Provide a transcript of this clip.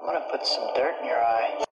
I'm gonna put some dirt in your eye.